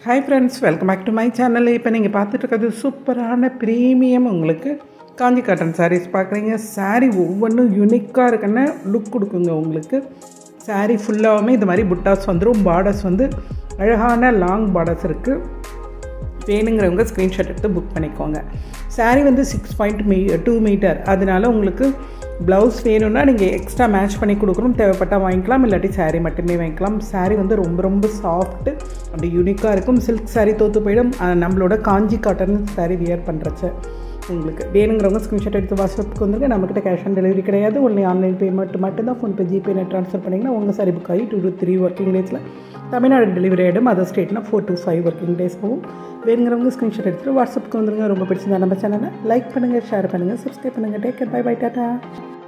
Hi friends, welcome back to my channel. இப்போ நீங்கள் பார்த்துட்டு இருக்கிறது சூப்பரான ப்ரீமியம் உங்களுக்கு காஞ்சி காட்டன் sarees பார்க்குறீங்க. saree ஒவ்வொன்றும் யூனிக்காக இருக்குன்னு லுக் கொடுக்குங்க உங்களுக்கு. saree ஃபுல்லாகவுமே இது மாதிரி புட்டாஸ் வந்துடும். பார்டர்ஸ் வந்து அழகான லாங் பார்டர்ஸ் இருக்குது. வேணுங்கிறவங்க ஸ்க்ரீன்ஷாட் எடுத்து புக் பண்ணிக்கோங்க. saree வந்து 6.2 மீட்டர், அதனால உங்களுக்கு ப்ளவுஸ் வேணும்னா நீங்கள் எக்ஸ்ட்ரா மேட்ச் பண்ணி கொடுக்கணும். தேவைப்பட்டால் வாங்கிக்கலாம், இல்லாட்டி saree மட்டுமே வாங்கிக்கலாம். saree வந்து ரொம்ப சாஃப்ட்டு, அப்படி யூனிக்காக இருக்கும். சில்க் saree தோற்று போயிடும். நம்மளோட காஞ்சி காட்டன் saree வியர் பண்ணுறச்ச உங்களுக்கு வேணுங்கிறவங்க ஸ்க்ரீன்ஷாட் எடுத்து வாட்ஸ்அப்புக்கு வந்துருங்க. நம்மக்கிட்ட கேஷ் ஆன் டெலிவரி கிடையாது, ஒன்லி ஆன்லைன் பேமெண்ட் மட்டும்தான். ஃபோன்பே ஜிபே நெட் ட்ரான்ஸ்ஃபர் பண்ணிங்கன்னா உங்கள் saree புக் ஆகி 2 to 3 ஒர்க்கிங் டேஸில் தமிழ்நாடு டெலிவரி ஆகிடும். அதர் ஸ்டேட்னா 4 to 5 ஒர்க்கிங் டேஸ் போகும். வேணுங்கிறவங்க ஸ்க்ரீன்ஷாட் எடுத்துகிட்டு வாட்ஸ்அப்புக்கு வந்துருங்க. ரொம்ப பிடிச்சிருந்தா நம்ம சேனலை லைக் பண்ணுங்கள், ஷேர் பண்ணுங்கள், சப்ஸ்கிரைப் பண்ணுங்கள். Take care, bye bye, tata.